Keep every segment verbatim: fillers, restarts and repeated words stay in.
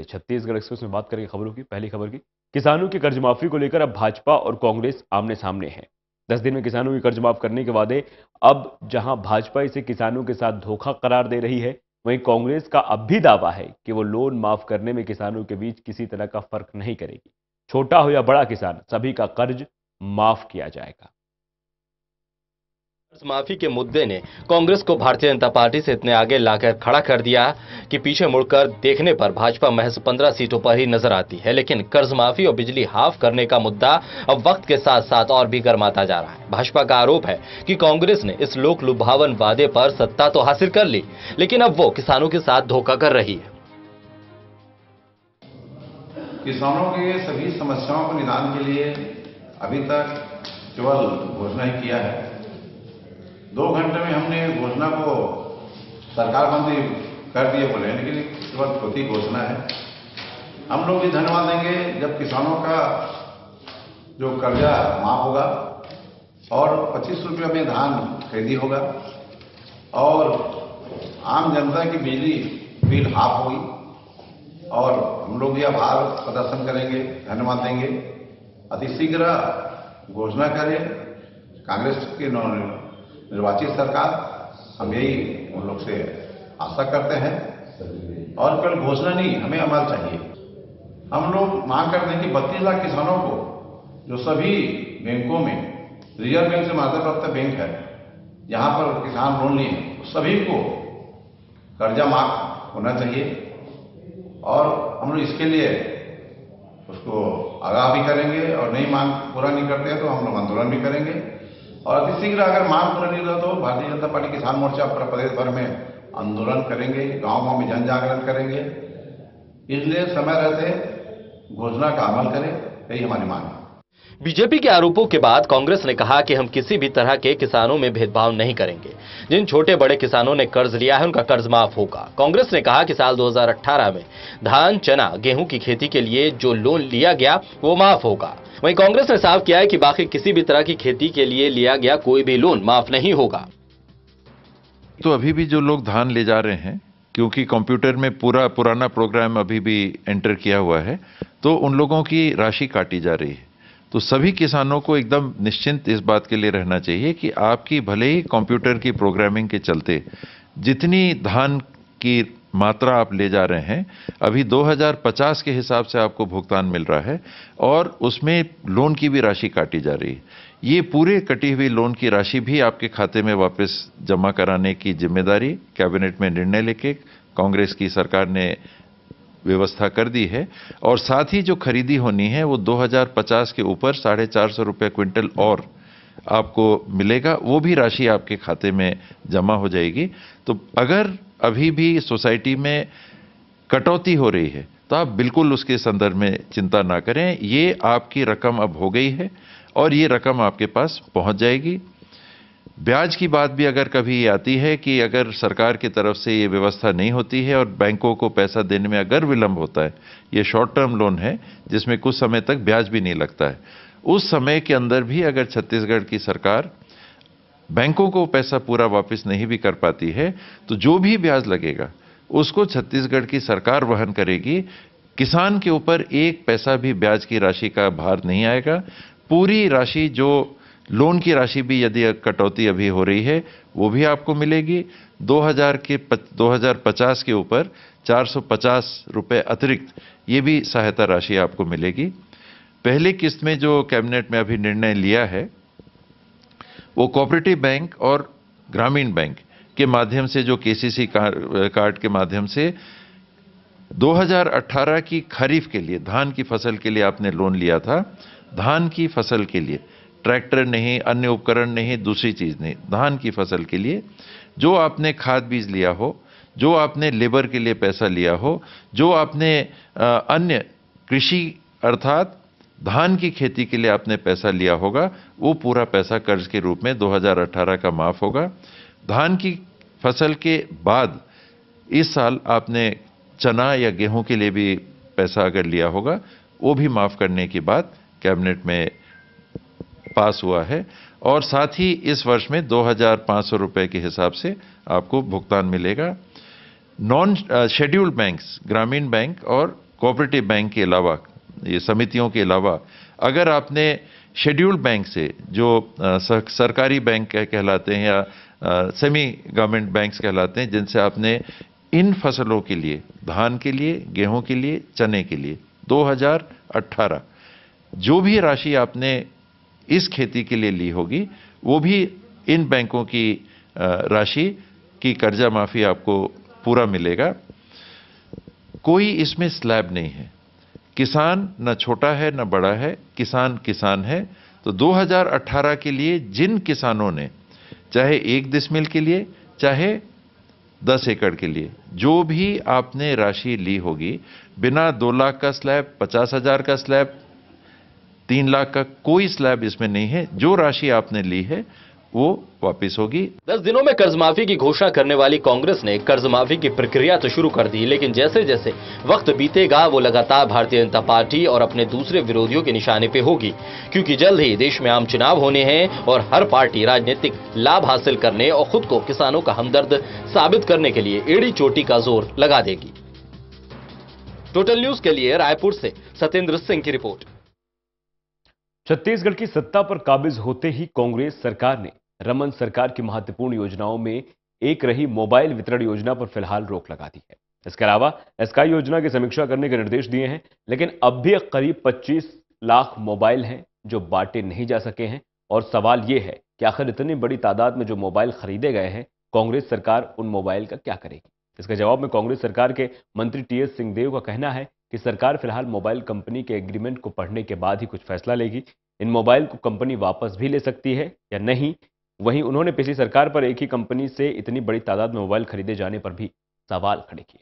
Chhattisgarh express में बात करेंगे खबरों की। पहली खबर की, किसानों की कर्ज माफी को लेकर अब भाजपा और कांग्रेस आमने सामने हैं। दस दिन में किसानों की कर्ज माफ करने के वादे, अब जहां भाजपा इसे किसानों के साथ धोखा करार दे रही है, वहीं कांग्रेस का अब भी दावा है कि वो लोन माफ करने में किसानों के बीच किसी तरह का फर्क नहीं करेगी। छोटा हो या बड़ा किसान, सभी का कर्ज माफ किया जाएगा। कर्ज माफी के मुद्दे ने कांग्रेस को भारतीय जनता पार्टी से इतने आगे लाकर खड़ा कर दिया कि पीछे मुड़कर देखने पर भाजपा महज पंद्रह सीटों पर ही नजर आती है। लेकिन कर्ज माफी और बिजली हाफ करने का मुद्दा अब वक्त के साथ साथ और भी गर्माता जा रहा है। भाजपा का आरोप है कि कांग्रेस ने इस लोक लुभावन वादे पर सत्ता तो हासिल कर ली, लेकिन अब वो किसानों के साथ धोखा कर रही है। किसानों के सभी समस्याओं को निदान के लिए अभी तक केवल घोषणा ही किया है। दो घंटे में हमने घोषणा को सरकार मंत्री कर दिए बोले, लेकिन केवल छोटी घोषणा है। हम लोग भी धन्यवाद देंगे जब किसानों का जो कर्जा माफ होगा और पच्चीस रुपये में धान खरीदी होगा और आम जनता की बिजली बिल हाफ होगी और हम लोग भी आभार प्रदर्शन करेंगे, धन्यवाद देंगे। अतिशीघ्र घोषणा करें कांग्रेस के निर्वाचित सरकार, हम यही उन लोग से आशा करते हैं। और केवल घोषणा नहीं, हमें अमल चाहिए। हम लोग मांग करते हैं कि बत्तीस लाख किसानों को जो सभी बैंकों में, रिजर्व बैंक से माता प्राप्त बैंक है, यहाँ पर किसान लोन लिए, सभी को कर्जा माफ होना चाहिए। और हम लोग इसके लिए उसको आगाह भी करेंगे और नई मांग पूरा नहीं करते हैं तो हम लोग आंदोलन भी करेंगे। और अतिशीघ्र अगर मांग पूरा नहीं होता तो भारतीय जनता पार्टी किसान मोर्चा पूरा प्रदेश भर में आंदोलन करेंगे, गांव गांव में जन जागरण करेंगे। इसलिए समय रहते घोषणा का अमल करें, यही हमारी मांग है। बीजेपी के आरोपों के बाद कांग्रेस ने कहा कि हम किसी भी तरह के किसानों में भेदभाव नहीं करेंगे। जिन छोटे बड़े किसानों ने कर्ज लिया है उनका कर्ज माफ होगा। कांग्रेस ने कहा कि साल दो हज़ार अठारह में धान, चना, गेहूं की खेती के लिए जो लोन लिया गया वो माफ होगा। वहीं कांग्रेस ने साफ किया है कि बाकी किसी भी तरह की खेती के लिए लिया गया कोई भी लोन माफ नहीं होगा। तो अभी भी जो लोग धान ले जा रहे हैं, क्योंकि कंप्यूटर में पूरा पुराना प्रोग्राम अभी भी एंटर किया हुआ है, तो उन लोगों की राशि काटी जा रही है। तो सभी किसानों को एकदम निश्चिंत इस बात के लिए रहना चाहिए कि आपकी भले ही कंप्यूटर की प्रोग्रामिंग के चलते जितनी धान की मात्रा आप ले जा रहे हैं, अभी दो हज़ार पचास के हिसाब से आपको भुगतान मिल रहा है और उसमें लोन की भी राशि काटी जा रही है। ये पूरे कटी हुई लोन की राशि भी आपके खाते में वापस जमा कराने की जिम्मेदारी कैबिनेट में निर्णय लेके कांग्रेस की सरकार ने व्यवस्था कर दी है। और साथ ही जो खरीदी होनी है वो दो हज़ार पचास के ऊपर साढ़े चार सौ रुपये क्विंटल और आपको मिलेगा, वो भी राशि आपके खाते में जमा हो जाएगी। तो अगर अभी भी सोसाइटी में कटौती हो रही है तो आप बिल्कुल उसके संदर्भ में चिंता ना करें। ये आपकी रकम अब हो गई है और ये रकम आपके पास पहुंच जाएगी। ब्याज की बात भी अगर कभी आती है कि अगर सरकार की तरफ से ये व्यवस्था नहीं होती है और बैंकों को पैसा देने में अगर विलंब होता है, ये शॉर्ट टर्म लोन है जिसमें कुछ समय तक ब्याज भी नहीं लगता है, उस समय के अंदर भी अगर छत्तीसगढ़ की सरकार बैंकों को पैसा पूरा वापस नहीं भी कर पाती है तो जो भी ब्याज लगेगा उसको छत्तीसगढ़ की सरकार वहन करेगी। किसान के ऊपर एक पैसा भी ब्याज की राशि का भार नहीं आएगा। पूरी राशि, जो लोन की राशि भी यदि कटौती अभी हो रही है वो भी आपको मिलेगी। दो हज़ार के दो हज़ार पचास के ऊपर चार सौ पचास रुपए अतिरिक्त ये भी सहायता राशि आपको मिलेगी। पहली किस्त में जो कैबिनेट में अभी निर्णय लिया है वो कोऑपरेटिव बैंक और ग्रामीण बैंक के माध्यम से, जो केसीसी कार्ड के माध्यम से दो हज़ार अठारह की खरीफ के लिए, धान की फसल के लिए आपने लोन लिया था, धान की फसल के लिए, ट्रैक्टर नहीं, अन्य उपकरण नहीं, दूसरी चीज नहीं, धान की फसल के लिए जो आपने खाद बीज लिया हो, जो आपने लेबर के लिए पैसा लिया हो, जो आपने आ, अन्य कृषि अर्थात धान की खेती के लिए आपने पैसा लिया होगा, वो पूरा पैसा कर्ज के रूप में दो हज़ार अठारह का माफ होगा। धान की फसल के बाद इस साल आपने चना या गेहूं के लिए भी पैसा अगर लिया होगा, वो भी माफ करने की बात कैबिनेट में पास हुआ है। और साथ ही इस वर्ष में दो हज़ार पाँच सौ रुपए के हिसाब से आपको भुगतान मिलेगा। नॉन शेड्यूल्ड बैंक्स, ग्रामीण बैंक और कोऑपरेटिव बैंक के अलावा, ये समितियों के अलावा अगर आपने शेड्यूल्ड बैंक से जो आ, सरकारी बैंक कहलाते हैं या सेमी गवर्नमेंट बैंक्स कहलाते हैं, जिनसे आपने इन फसलों के लिए, धान के लिए, गेहूं के लिए, चने के लिए दो हज़ार अठारह जो भी राशि आपने इस खेती के लिए ली होगी, वो भी इन बैंकों की राशि की कर्जा माफी आपको पूरा मिलेगा। कोई इसमें स्लैब नहीं है। किसान न छोटा है न बड़ा है, किसान किसान है। तो दो हज़ार अठारह के लिए जिन किसानों ने चाहे एक डिसमिल के लिए, चाहे दस एकड़ के लिए, जो भी आपने राशि ली होगी, बिना दो लाख का स्लैब, पचास हजार का स्लैब, तीन लाख का कोई स्लैब इसमें नहीं है। जो राशि आपने ली है वो वापस होगी। दस दिनों में कर्ज माफी की घोषणा करने वाली कांग्रेस ने कर्ज माफी की प्रक्रिया तो शुरू कर दी, लेकिन जैसे जैसे वक्त बीतेगा वो लगातार भारतीय जनता पार्टी और अपने दूसरे विरोधियों के निशाने पे होगी, क्योंकि जल्द ही देश में आम चुनाव होने हैं और हर पार्टी राजनीतिक लाभ हासिल करने और खुद को किसानों का हमदर्द साबित करने के लिए एड़ी चोटी का जोर लगा देगी। टोटल न्यूज के लिए रायपुर से सत्येंद्र सिंह की रिपोर्ट। छत्तीसगढ़ की सत्ता पर काबिज होते ही कांग्रेस सरकार ने रमन सरकार की महत्वपूर्ण योजनाओं में एक रही मोबाइल वितरण योजना पर फिलहाल रोक लगा दी है। इसके अलावा स्काई योजना की समीक्षा करने के निर्देश दिए हैं, लेकिन अब भी करीब पच्चीस लाख मोबाइल हैं जो बांटे नहीं जा सके हैं। और सवाल यह है कि आखिर इतनी बड़ी तादाद में जो मोबाइल खरीदे गए हैं, कांग्रेस सरकार उन मोबाइल का क्या करेगी? इसके जवाब में कांग्रेस सरकार के मंत्री टी एस सिंहदेव का कहना है कि सरकार फिलहाल मोबाइल कंपनी के एग्रीमेंट को पढ़ने के बाद ही कुछ फैसला लेगी। इन मोबाइल को कंपनी वापस भी ले सकती है या नहीं। वहीं उन्होंने पिछली सरकार पर एक ही कंपनी से इतनी बड़ी तादाद में मोबाइल खरीदे जाने पर भी सवाल खड़े किए।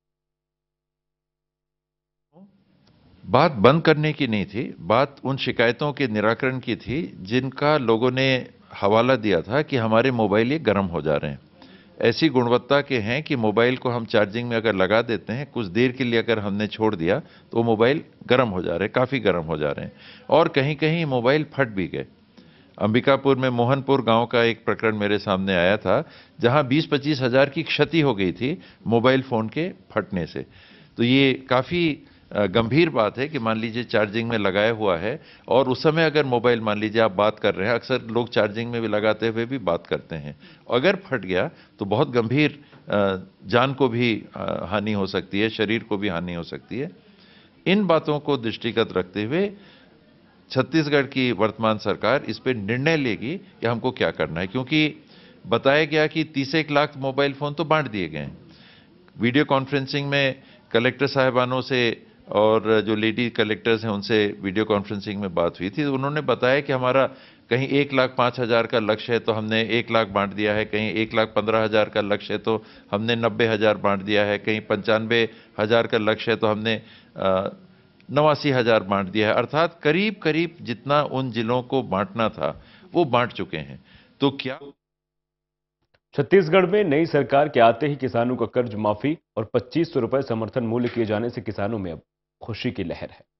बात बंद करने की नहीं थी, बात उन शिकायतों के निराकरण की थी जिनका लोगों ने हवाला दिया था कि हमारे मोबाइल ये गर्म हो जा रहे हैं। ऐसी गुणवत्ता के हैं कि मोबाइल को हम चार्जिंग में अगर लगा देते हैं, कुछ देर के लिए अगर हमने छोड़ दिया तो मोबाइल गर्म हो जा रहे हैं, काफ़ी गर्म हो जा रहे हैं। और कहीं कहीं मोबाइल फट भी गए। अंबिकापुर में मोहनपुर गांव का एक प्रकरण मेरे सामने आया था, जहां बीस पच्चीस हजार की क्षति हो गई थी मोबाइल फ़ोन के फटने से। तो ये काफ़ी गंभीर बात है कि मान लीजिए चार्जिंग में लगाया हुआ है और उस समय अगर मोबाइल मान लीजिए आप बात कर रहे हैं, अक्सर लोग चार्जिंग में भी लगाते हुए भी बात करते हैं, अगर फट गया तो बहुत गंभीर जान को भी हानि हो सकती है, शरीर को भी हानि हो सकती है। इन बातों को दृष्टिगत रखते हुए छत्तीसगढ़ की वर्तमान सरकार इस पर निर्णय लेगी कि हमको क्या करना है, क्योंकि बताया गया कि तीस एक लाख मोबाइल फ़ोन तो बांट दिए गए हैं। वीडियो कॉन्फ्रेंसिंग में कलेक्टर साहिबानों से और जो लेडी कलेक्टर्स हैं उनसे वीडियो कॉन्फ्रेंसिंग में बात हुई थी। उन्होंने बताया कि हमारा कहीं एक लाख पाँच हज़ार का लक्ष्य है तो हमने एक लाख बांट दिया है, कहीं एक लाख पंद्रह हज़ार का लक्ष्य है तो हमने नब्बे हज़ार बांट दिया है, कहीं पंचानवे हज़ार का लक्ष्य है तो हमने नवासी हज़ार बांट दिया है। अर्थात करीब करीब जितना उन जिलों को बांटना था वो बांट चुके हैं। तो क्या छत्तीसगढ़ में नई सरकार के आते ही किसानों का कर्ज माफी और पच्चीस सौ रुपए समर्थन मूल्य किए जाने से किसानों में अब खुशी की लहर है।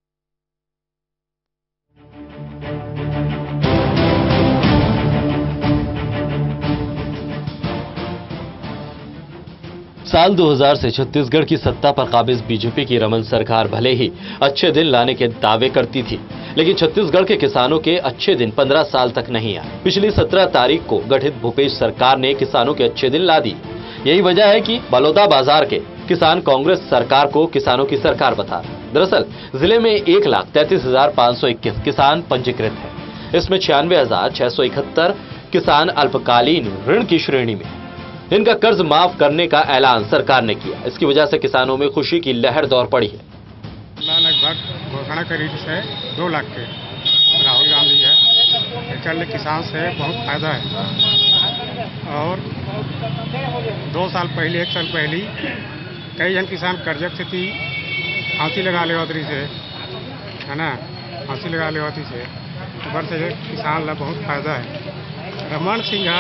साल दो हज़ार से छत्तीसगढ़ की सत्ता पर काबिज बीजेपी की रमन सरकार भले ही अच्छे दिन लाने के दावे करती थी, लेकिन छत्तीसगढ़ के किसानों के अच्छे दिन पंद्रह साल तक नहीं आए। पिछली सत्रह तारीख को गठित भूपेश सरकार ने किसानों के अच्छे दिन ला दी। यही वजह है कि बलौदा बाजार के किसान कांग्रेस सरकार को किसानों की सरकार बता रहे। दरअसल जिले में एक लाख तैंतीस हजार पाँच सौ इक्कीस किसान पंजीकृत हैं। इसमें छियानवे हजार छह सौ इकहत्तर किसान अल्पकालीन ऋण की श्रेणी में, इनका कर्ज माफ करने का ऐलान सरकार ने किया। इसकी वजह से किसानों में खुशी की लहर दौड़ पड़ी है। लगभग घोषणा करीब से दो लाख के राहुल गांधी है, चल किसान से बहुत फायदा है। और दो साल पहले, एक साल पहले कई जन किसान कर्जक से थी, फांसी लगा ले होती से, है ना, फांसी लगा ले होती से ऊपर से किसान ला बहुत फायदा है। रमन सिंह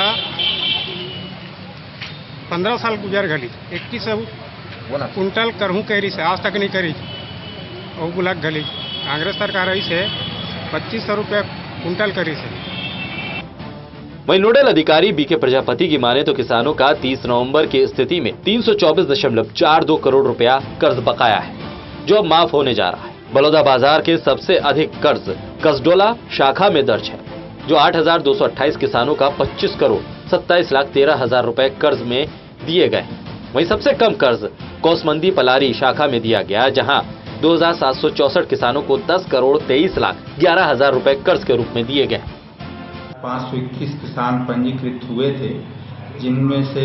पंद्रह साल गुजर गली, इक्कीस कुंटल करहूँ करी से आज तक नहीं करी और गुलक गली। कांग्रेस सरकार आई से पच्चीस सौ रुपये कुंटल करी से। वहीं नोडल अधिकारी बी के प्रजापति की माने तो किसानों का तीस नवंबर की स्थिति में तीन सौ चौबीस दशमलव चार दो करोड़ रुपया कर्ज बकाया है, जो अब माफ होने जा रहा है। बलौदाबाजार के सबसे अधिक कर्ज कसडोला शाखा में दर्ज है, जो आठ हजार दो सौ अट्ठाईस किसानों का पच्चीस करोड़ सत्ताईस लाख तेरह हजार रुपए कर्ज में दिए गए। वहीं सबसे कम कर्ज कोसमंदी पलारी शाखा में दिया गया, जहां दो हजार सात सौ चौसठ किसानों को दस करोड़ तेईस लाख ग्यारह हजार रुपए कर्ज के रूप में दिए गए। पाँच सौ इक्कीस किसान पंजीकृत हुए थे, जिनमें से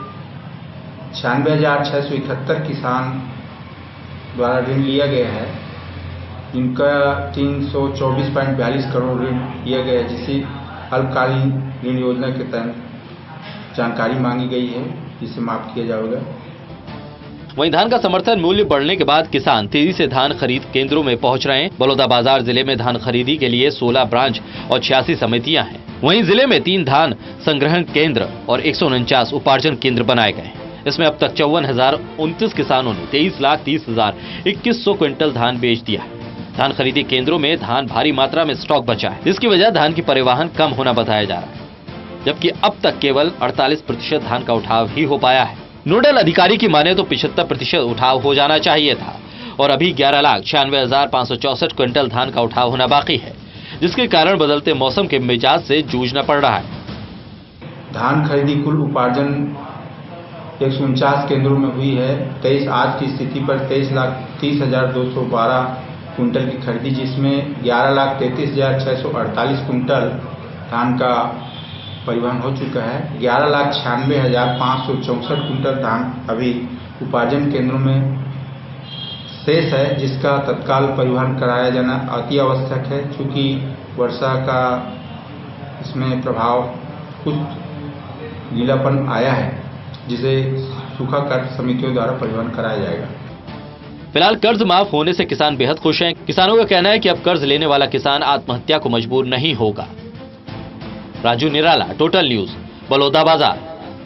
छियानवे हजार छह सौ इकहत्तर किसान द्वारा ऋण लिया गया है। इनका तीन सौ चौबीस पॉइंट बयालीस करोड़ ऋण लिया गया है, जिसे अल्पकालीन ऋण योजना के तहत जानकारी मांगी गई है, जिसे माफ किया जाएगा। वहीं धान का समर्थन मूल्य बढ़ने के बाद किसान तेजी से धान खरीद केंद्रों में पहुंच रहे हैं। बलौदाबाजार जिले में धान खरीदी के लिए सोलह ब्रांच और छियासी समितियां हैं। वहीं जिले में तीन धान संग्रहण केंद्र और एक सौ उनचास उपार्जन केंद्र बनाए गए हैं। इसमें अब तक चौवन हजार उनतीस किसानों ने तेईस लाख तीस हजार इक्कीस सौ क्विंटल धान बेच दिया है। धान खरीदी केंद्रों में धान भारी मात्रा में स्टॉक बचा है, जिसकी वजह धान की परिवहन कम होना बताया जा रहा है, जबकि अब तक केवल अड़तालीस प्रतिशत धान का उठाव ही हो पाया है। नोडल अधिकारी की माने तो पिछहत्तर प्रतिशत उठाव हो जाना चाहिए था और अभी ग्यारह लाख छियानवे हजार पाँच सौ चौसठ क्विंटल धान का उठाव होना बाकी है, जिसके कारण बदलते मौसम के मिजाज से जूझना पड़ रहा है। धान खरीदी कुल उपार्जन एक सौ उनचास केंद्रों में हुई है। तेईस आज की स्थिति पर तेईस लाख तीस हजार दो सौ बारह कुंटल की खरीदी, जिसमें ग्यारह लाख तैंतीस हजार छः सौ अड़तालीस कुंटल धान का परिवहन हो चुका है। ग्यारह लाख छियानवे हजार पाँच सौ चौंसठ कुंटल धान अभी उपार्जन केंद्रों में शेष है, जिसका तत्काल परिवहन कराया जाना अति आवश्यक है, क्योंकि वर्षा का इसमें प्रभाव कुछ गीलापन आया है, जिसे सूखा कर समितियों द्वारा परिवहन कराया जाएगा। फिलहाल कर्ज माफ होने से किसान बेहद खुश हैं। किसानों का कहना है कि अब कर्ज लेने वाला किसान आत्महत्या को मजबूर नहीं होगा। Raju Nirala, total news, Balodabazar.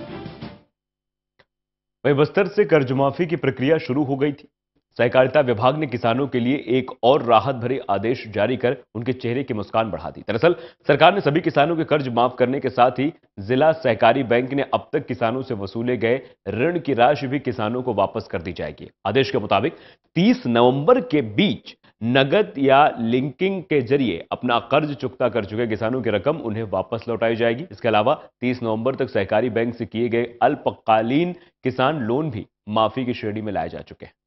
वहीं बस्तर से कर्ज माफी की प्रक्रिया शुरू हो गई थी। सहकारिता विभाग ने किसानों के लिए एक और राहत भरे आदेश जारी कर उनके चेहरे की मुस्कान बढ़ा दी। दरअसल सरकार ने सभी किसानों के कर्ज माफ करने के साथ ही जिला सहकारी बैंक ने अब तक किसानों से वसूले गए ऋण की राशि भी किसानों को वापस कर दी जाएगी। आदेश के मुताबिक तीस नवंबर के बीच नगद या लिंकिंग के जरिए अपना कर्ज चुकता कर चुके किसानों की रकम उन्हें वापस लौटाई जाएगी। इसके अलावा तीस नवंबर तक सहकारी बैंक से किए गए अल्पकालीन किसान लोन भी माफी की श्रेणी में लाए जा चुके हैं।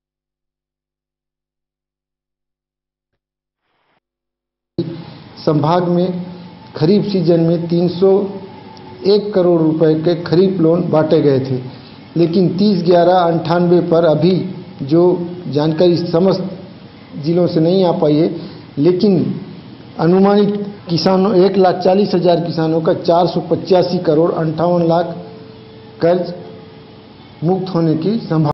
संभाग में खरीफ सीजन में तीन सौ एक करोड़ रुपए के खरीफ लोन बांटे गए थे, लेकिन तीस ग्यारह अंठानवे पर अभी जो जानकारी समस्त जिलों से नहीं आ पाई है, लेकिन अनुमानित किसानों एक लाख चालीस हजार किसानों का चार सौ पचासी करोड़ अंठावन लाख कर्ज मुक्त होने की संभावना